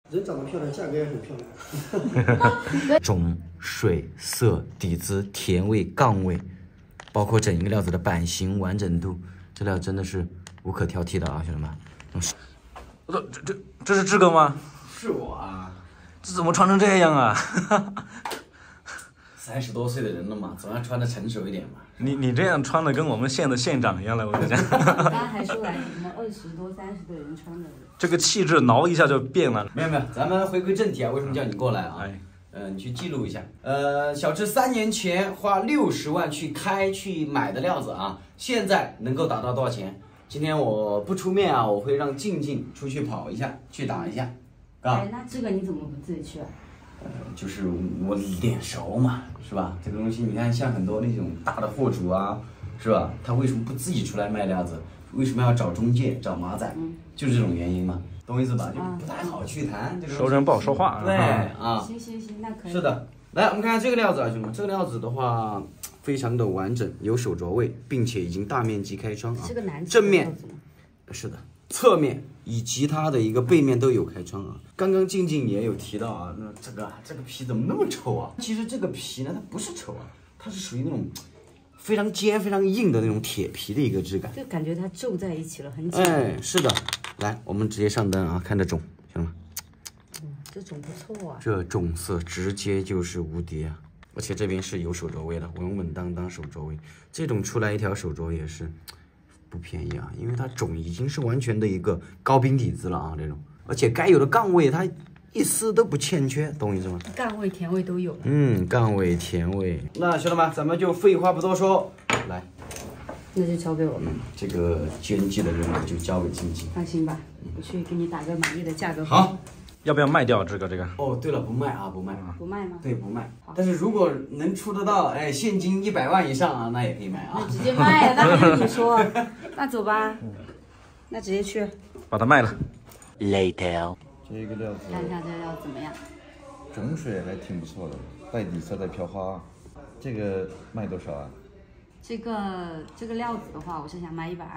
人长得漂亮，价格也很漂亮。 种、水、色、底子、甜味、杠味，包括整一个料子的版型、完整度，这料真的是无可挑剔的啊，兄弟们。 这是志哥吗？ 是我啊， 这怎么穿成这样啊 ？30多岁的人了嘛，总要穿的成熟一点嘛。 你这样穿的跟我们县的县长一样了，我跟你讲。 刚刚还说来什么20多、30的人穿的， 这个气质挠一下就变了。 没有，咱们回归正题啊，为什么叫你过来啊？你去记录一下。小智3年前花60万去买的料子啊，现在能够打到多少钱？今天我不出面啊，我会让静静出去跑一下，去打一下。啊， 那这个你怎么不自己去啊？ 就是我脸熟嘛，是吧？这个东西你看，像很多那种大的货主啊，是吧？他为什么不自己出来卖料子？为什么要找中介、找马仔？就是这种原因嘛，懂我意思吧？就不太好去谈这个。 熟人不好说话。 对啊。 行，那可以。 是的，来我们看看这个料子啊，兄弟们，这个料子的话非常的完整，有手镯位，并且已经大面积开窗啊。 是个男正面是的，侧面以及它的一个背面都有开窗啊。刚刚静静也有提到啊，那这个皮怎么那么丑啊？其实这个皮呢，它不是丑啊，它是属于那种非常尖、非常硬的那种铁皮的一个质感， 就感觉它皱在一起了，很紧。 哎，是的，来，我们直接上灯啊，看这种，行吗？ 这种不错啊， 这种色直接就是无敌啊！而且这边是有手镯位的，稳稳当当手镯位，这种出来一条手镯也是不便宜啊，因为它种已经是完全的一个高冰底子了啊，这种，而且该有的杠位它一丝都不欠缺，懂我意思吗？ 杠位、甜味都有了。 杠位、甜味。那兄弟们，咱们就废话不多说，来， 那就交给我们。 这个捐祭的任务就交给静静。 放心吧，我去给你打个满意的价格。 好。 要不要卖掉这个？ 哦，对了，不卖啊，不卖吗？ 对，不卖。但是如果能出得到，哎，现金100万以上啊，那也可以卖啊。 那直接卖了，那还用你说？那走吧，那直接去。 把它卖了。 Later。 这个料子， 看一下这个料子怎么样？ 种水还挺不错的，带底色带飘花。这个卖多少啊？ 这个料子的话，我是想卖120。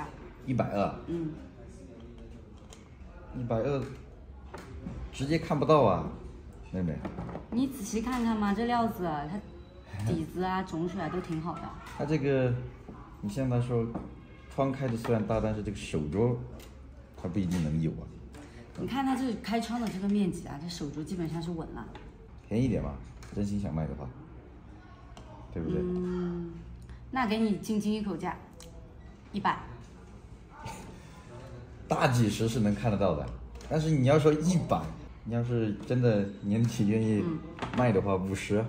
120。120。直接看不到啊，妹妹。 你仔细看看嘛，这料子它底子啊、种水啊都挺好的。 它这个，你像他说，窗开的虽然大，但是这个手镯，它不一定能有啊。 你看它这开窗的这个面积啊，这手镯基本上是稳了。 便宜点嘛，真心想卖的话，对不对？ 那给你静静一口价，100。 大几十是能看得到的，但是你要说100。你要是真的年底愿意卖的话，50。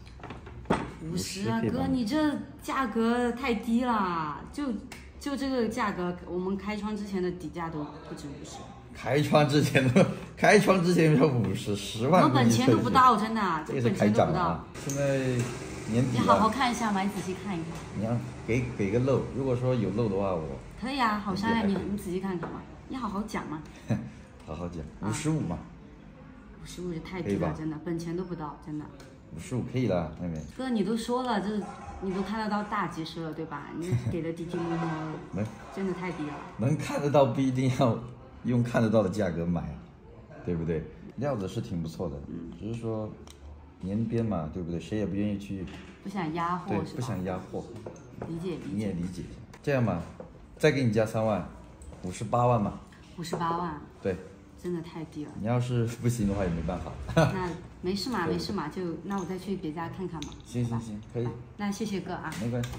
50啊，哥，你这价格太低了，就这个价格，我们开窗之前的底价都不止50。 开窗之前要50，10万。 我本钱都不到，真的， 这也是开涨啊！现在年底你好好看一下嘛，你仔细看一看。 你要给个漏，如果说有漏的话，我可以啊，好商量，你仔细看看嘛，你好好讲嘛。 好好讲，55嘛。 55就太低了，真的，本钱都不到，真的。 55可以了，妹妹。 哥，你都说了，这你都看得到大几十了，对吧？你给的滴滴摸摸，真的太低了。 能看得到不一定要用看得到的价格买，对不对？料子是挺不错的，只是说年边嘛，对不对？谁也不愿意去， 不想压货， 对，不想压货。 理解。 你也理解。这样吧，再给你加3万，58万嘛。 58万。对。真的太低了。 你要是不行的话也没办法。 那没事嘛，那我再去别家看看嘛。 行，可以。 那谢谢哥啊。 没关系。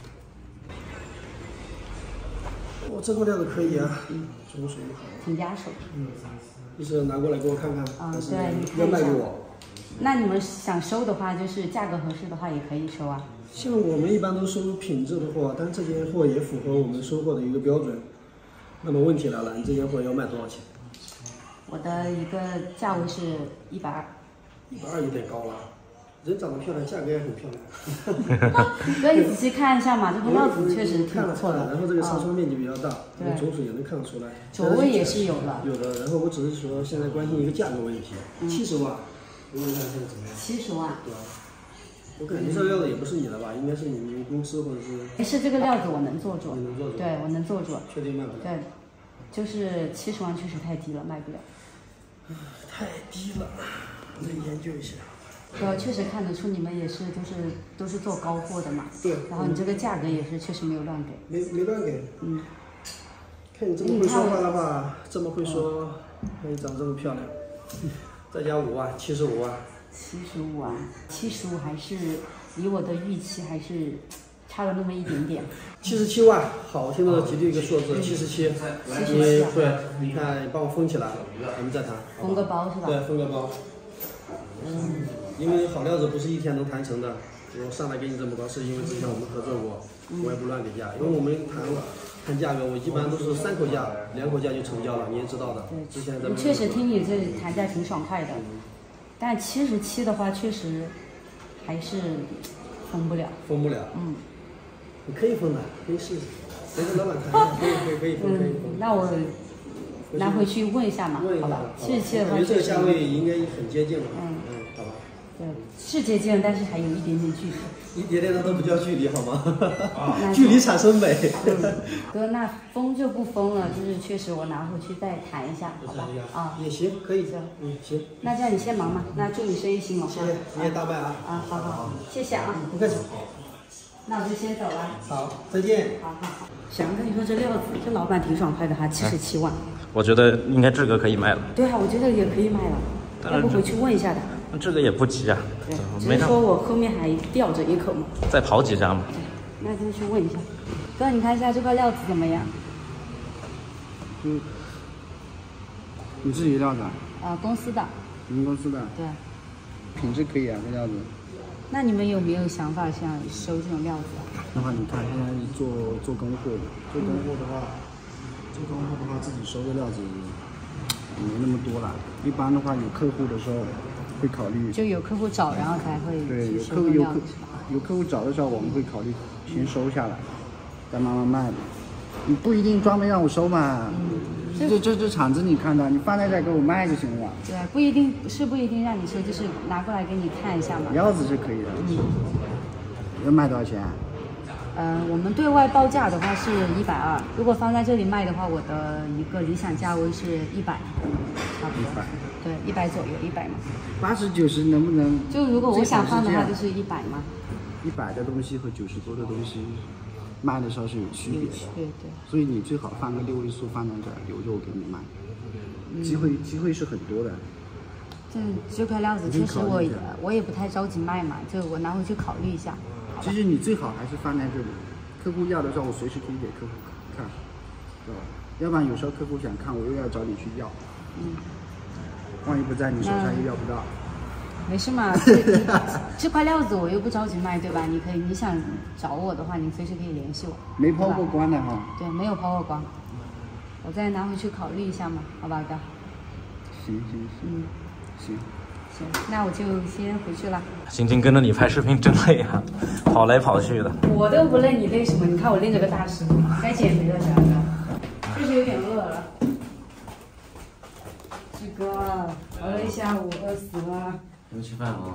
这个料子可以啊，种水好。 挺压手。 就是拿过来给我看看。 对。 要卖给我。 那你们想收的话，就是价格合适的话也可以收啊。 像我们一般都收品质的货，但这件货也符合我们收货的一个标准。那么问题来了，你这件货要卖多少钱？ 我的一个价位是120。 120有点高了，人长得漂亮，价格也很漂亮。 哥，你仔细看一下嘛，这个料子确实挺不错的。 然后这个纱窗面积比较大，种水也能看得出来。 镯位也是有的。 然后我只是说现在关心一个价格问题，70万，问问看现在怎么样 ？70万。 对吧？我感觉这个料子也不是你的吧，应该是你们公司或者是。 是这个料子我能做主。 对， 我能做主。 确定卖不了。 对。就是70万确实太低了，卖不了。 太低了，我再研究一下。 确实看得出你们也是都是做高货的嘛。 对。 然后你这个价格也是确实没有乱给。 没乱给。看你这么会说话的话，这么会说，可以长这么漂亮，再加5万，75万。 75万，75还是离我的预期还是差了那么一点点。 77万，好听的吉利一个数字，77。你看，帮我封起来，咱们再谈。 封个包是吧？ 对，封个包。因为好料子不是一天能谈成的。我上来给你这么高，是因为之前我们合作过，我也不乱给价，因为我们谈价格，我一般都是3口价、2口价就成交了，你也知道的。 对， 之前咱们确实听你这谈价挺爽快的，但77的话确实还是封不了。 封不了。你可以封的，可以试试。谁跟老板谈一下，可以封。 那我拿回去问一下嘛，好吧？77的话， 这个价位应该很接近了。好吧。 对，是接近，但是还有一点点距离。 一点点的都不叫距离好吗？距离产生美。 哥，那封就不封了，就是确实我拿回去再谈一下，好吧？ 也行，可以。行。 那这样你先忙嘛，那祝你生意兴隆。 谢谢，你也大卖啊。 好，谢谢啊。 不客气。 那我就先走了。 好，再见。 好。想跟你说，这料子，这老板挺爽快的哈，77万。 我觉得应该这个可以卖了。 对啊，我觉得也可以卖了，要不回去问一下的。 这个也不急啊， 只是说我后面还吊着一口嘛。 再跑几家嘛。 那就去问一下。哥，你看一下这块料子怎么样？ 你自己料子公司的。 你们公司的？对。品质可以啊，这料子。 那你们有没有想法想收这种料子啊？ 那话你看，现在做供货的，做供货的话，自己收的料子没那么多了。一般的话，有客户的时候会考虑， 就有客户找，然后才会对，有客户找的时候，我们会考虑先收下来，再慢慢卖的。你不一定专门让我收嘛。这厂子你看到，你放在这给我卖就行了。 对，不一定让你收，就是拿过来给你看一下嘛。 料子是可以的。要卖多少钱啊？ 我们对外报价的话是120，如果放在这里卖的话，我的一个理想价位是100，差不多。对，100左右，100嘛。 80、90能不能？ 就如果我想放的话，就是100嘛。 100的东西和90多的东西，卖的时候是有区别的。 对。 所以你最好放个6位数放在这儿，留着我给你卖。机会是很多的。 这块料子确实我也不太着急卖嘛，就我拿回去考虑一下。 其实你最好还是放在这里，客户要的时候我随时可以给客户看，对吧？要不然有时候客户想看，我又要找你去要，万一不在你手上又要不到。 没事嘛，这块料子我又不着急卖，对吧？你想找我的话，你随时可以联系我。 没抛过光的哈？ 对，没有抛过光，我再拿回去考虑一下嘛，好吧，哥。 行。 行，那我就先回去了。 晶晶跟着你拍视频真累啊，跑来跑去的。 我都不累，你累什么？你看我练着个大师傅，该减肥了，小哥。确实有点饿了。志哥，熬了一下午，饿死了。 没吃饭啊？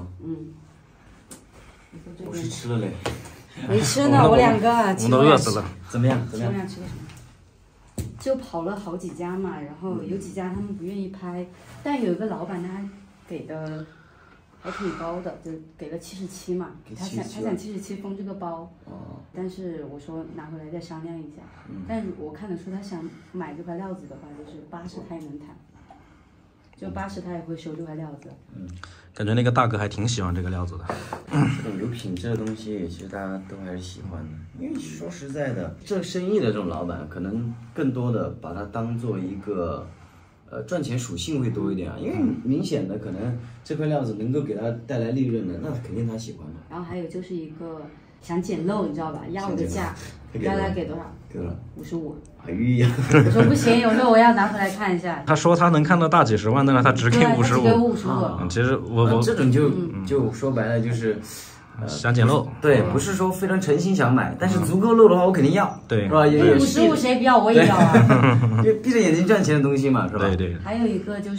我是吃了嘞。 没吃呢，我2个。 我们都饿死了。 怎么样？ 吃了什么？就跑了好几家嘛，然后有几家他们不愿意拍，但有一个老板他给的还挺高的，就给了77嘛，他想77封这个包，但是我说拿回来再商量一下，但是我看得出他想买这块料子的话，就是80他也能谈，就80他也会收这块料子。 感觉那个大哥还挺喜欢这个料子的。 这种有品质的东西，其实大家都还是喜欢的。因为说实在的，这生意的这种老板，可能更多的把它当做一个，赚钱属性会多一点啊。因为明显的可能这块料子能够给他带来利润的，那肯定他喜欢的。 然后还有就是一个想捡漏，你知道吧？压我的价，原来给多少？ 给了 55。 哎呀！ 我说不行，我说我要拿回来看一下。 他说他能看到大几十万，但是他只给55。 只给55。 其实我这种就说白了就是， 想捡漏。 对，不是说非常诚心想买，但是足够漏的话我肯定要， 对， 是吧 ？55谁不要我也要啊。 就闭着眼睛赚钱的东西嘛，是吧？ 对。 还有一个就是，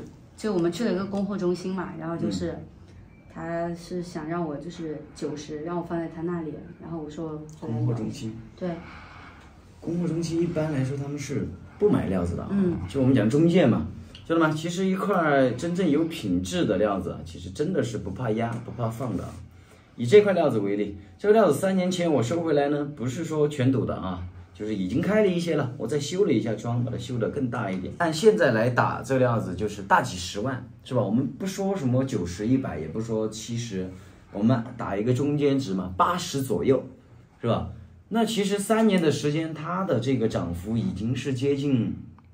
就我们去了一个供货中心嘛，然后就是。他是想让我就是90，让我放在他那里，然后我说供货中心。 对， 供货中心一般来说他们是不买料子的，就我们讲中介嘛， 兄弟们，其实一块真正有品质的料子，其实真的是不怕压、不怕放的。以这块料子为例，这个料子3年前我收回来呢，不是说全堵的啊，就是已经开了一些了，我再修了一下装，把它修得更大一点。按现在来打这个料子，就是大几十万，是吧？我们不说什么90、100，也不说70，我们打一个中间值嘛，80左右，是吧？那其实3年的时间，它的这个涨幅已经是接近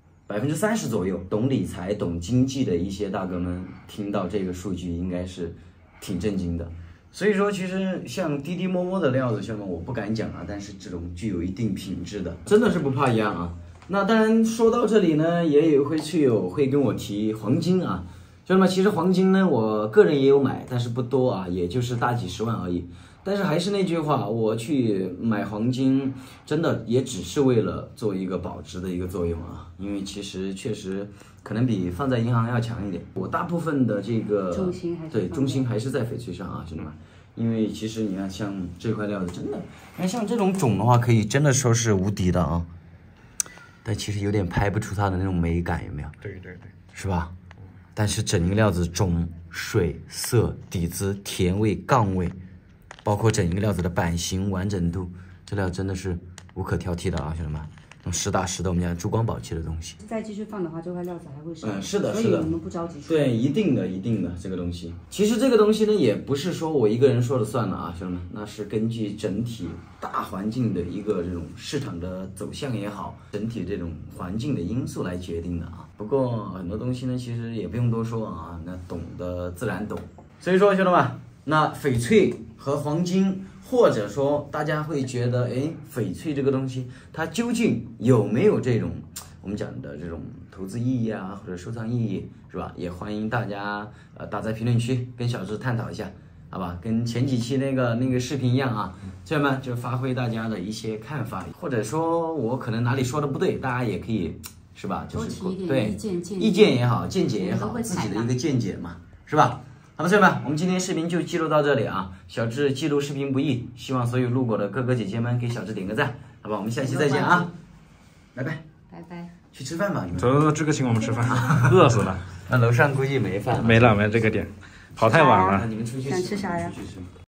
30%左右。懂理财、懂经济的一些大哥们听到这个数据，应该是挺震惊的。所以说，其实像滴滴摸摸的料子，兄弟们我不敢讲啊，但是这种具有一定品质的，真的是不怕压啊。那当然说到这里呢，也有会去友会跟我提黄金啊，兄弟们，其实黄金呢，我个人也有买，但是不多啊，也就是大几十万而已。但是还是那句话，我去买黄金，真的也只是为了做一个保值的一个作用啊，因为其实确实可能比放在银行要强一点。我大部分的这个重心还是在翡翠上啊，兄弟们。因为其实你看，像这块料子，真的，那像这种种的话，可以真的说是无敌的啊。但其实有点拍不出它的那种美感，有没有？ 对， 是吧？但是整一个料子种、水、色、底子、甜味、杠味，包括整一个料子的版型完整度，这料真的是无可挑剔的啊，兄弟们。实打实的，我们讲珠光宝气的东西。 再继续放的话，这块料子还会上。 是的， 所以我们不着急。 对，一定的这个东西。其实这个东西呢，也不是说我一个人说了算了啊，兄弟们，那是根据整体大环境的一个这种市场的走向也好，整体这种环境的因素来决定的啊。不过很多东西呢，其实也不用多说啊，那懂的自然懂。所以说，兄弟们，那翡翠和黄金。或者说，大家会觉得，哎，翡翠这个东西，它究竟有没有这种我们讲的这种投资意义啊，或者收藏意义，是吧？也欢迎大家打在评论区跟小智探讨一下，好吧？跟前几期那个视频一样啊，这样呢就发挥大家的一些看法，或者说我可能哪里说的不对，大家也可以，是吧？就是对意见也好，见解也好，自己的一个见解嘛，是吧？好了，朋友们，我们今天视频就记录到这里啊。小智记录视频不易，希望所有路过的哥哥姐姐们给小智点个赞，好吧？我们下期再见啊，拜拜， 拜拜。 去吃饭吧，你们。 走，这个请我们吃饭，饿死了。 那楼上估计没饭。 没了，这个点，跑太晚了。 那你们出去想吃啥呀？